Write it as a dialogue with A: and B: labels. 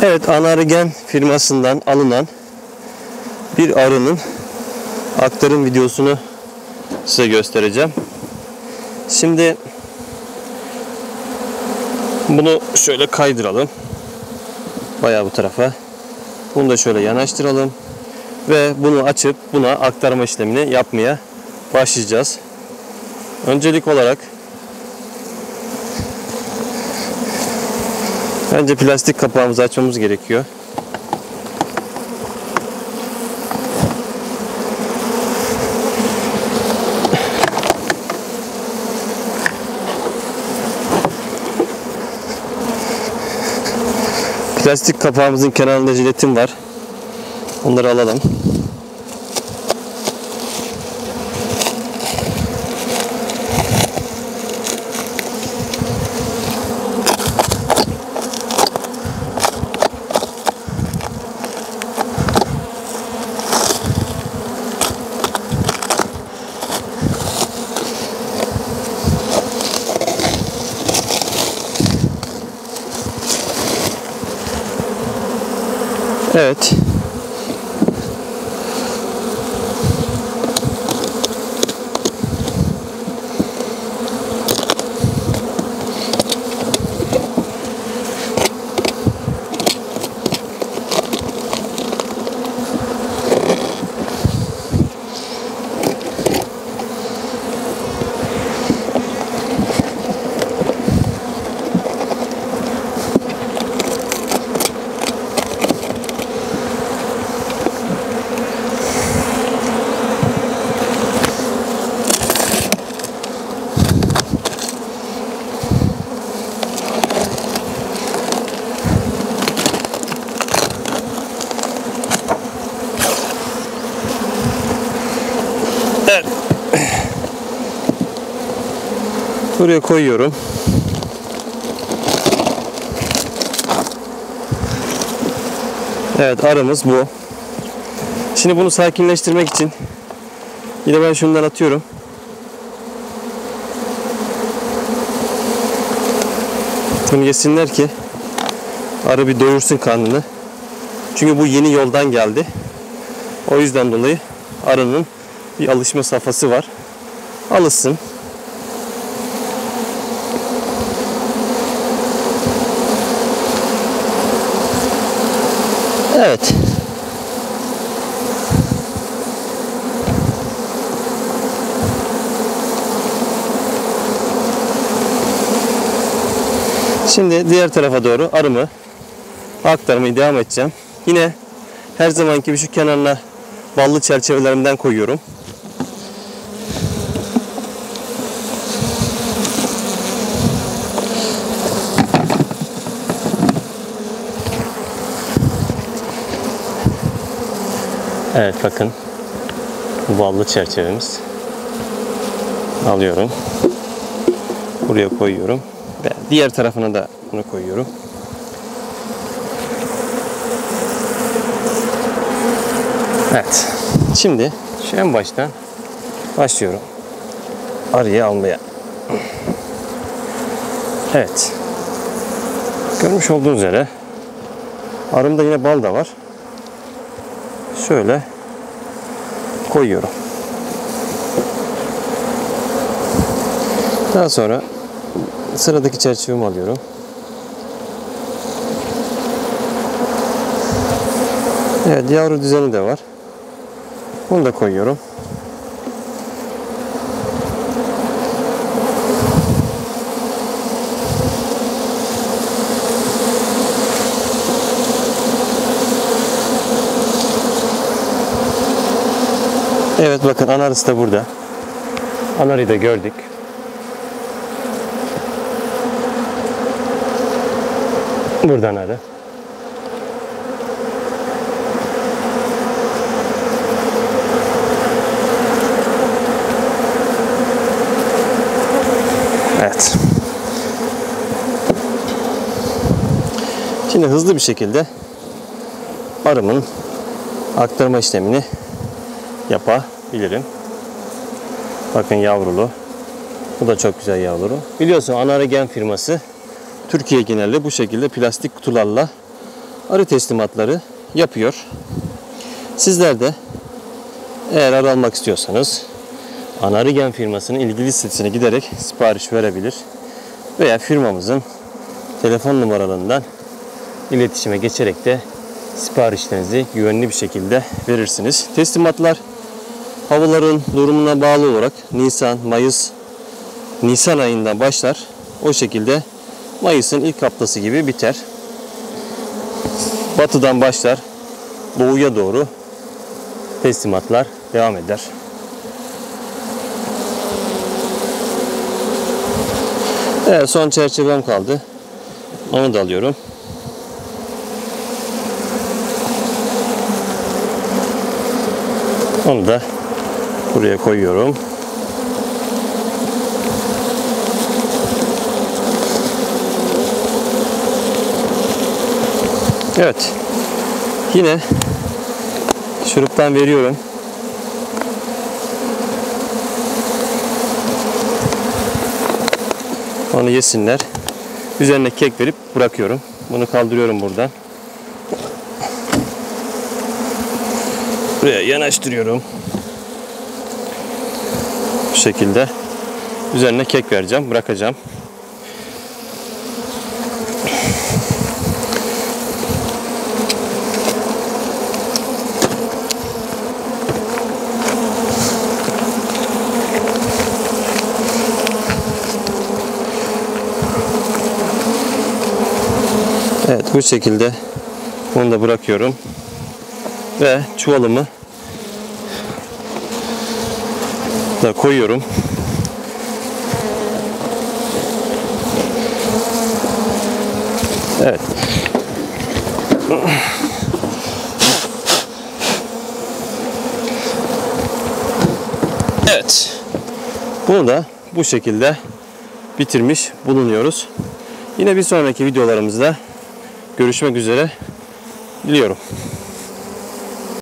A: Evet, Anarigen firmasından alınan bir arının aktarım videosunu size göstereceğim. Şimdi bunu şöyle kaydıralım. Bayağı bu tarafa. Bunu da şöyle yanaştıralım. Ve bunu açıp buna aktarma işlemini yapmaya başlayacağız. Öncelik olarak önce plastik kapağımızı açmamız gerekiyor. Plastik kapağımızın kenarında jiletim var. Onları alalım. Evet. Buraya koyuyorum. Evet, arımız bu. Şimdi bunu sakinleştirmek için yine ben şundan atıyorum. Bunu yesinler ki arı bir doyursun karnını. Çünkü bu yeni yoldan geldi. O yüzden dolayı arının bir alışma safhası var. Alışsın. Evet. Şimdi diğer tarafa doğru arımı aktarmaya devam edeceğim. Yine her zamanki gibi şu kenarına ballı çerçevelerimden koyuyorum. Evet, bakın bu ballı çerçevemiz. Alıyorum. Buraya koyuyorum. Ve diğer tarafına da bunu koyuyorum. Evet. Şimdi şu en baştan başlıyorum. Arıyı almaya. Evet. Görmüş olduğunuz üzere arımda yine bal da var. Şöyle koyuyorum. Daha sonra sıradaki çerçevemi alıyorum. Evet, yavru düzeni de var. Bunu da koyuyorum. Evet, bakın anarısı da burada. Anarıyı da gördük. Burada anarı. Evet. Şimdi hızlı bir şekilde arımın aktarma işlemini yapabilirim. Bakın yavrulu. Bu da çok güzel yavrulu. Biliyorsun Anarigen firması Türkiye genelinde bu şekilde plastik kutularla arı teslimatları yapıyor. Sizler de eğer arı almak istiyorsanız Anarigen firmasının ilgili sitesine giderek sipariş verebilir veya firmamızın telefon numaralarından iletişime geçerek de siparişlerinizi güvenli bir şekilde verirsiniz. Teslimatlar havaların durumuna bağlı olarak Nisan ayında başlar. O şekilde Mayıs'ın ilk haftası gibi biter. Batıdan başlar. Doğuya doğru teslimatlar devam eder. Evet, son çerçevem kaldı. Onu da alıyorum. Onu da buraya koyuyorum. Evet. Yine şuruptan veriyorum. Onu yesinler. Üzerine kek verip bırakıyorum. Bunu kaldırıyorum buradan. Buraya yanaştırıyorum. Bu şekilde. Üzerine kek vereceğim. Bırakacağım. Evet, bu şekilde onu da bırakıyorum ve çuvalımı da koyuyorum. Evet. Evet. Bunu da bu şekilde bitirmiş bulunuyoruz. Yine bir sonraki videolarımızda görüşmek üzere diliyorum.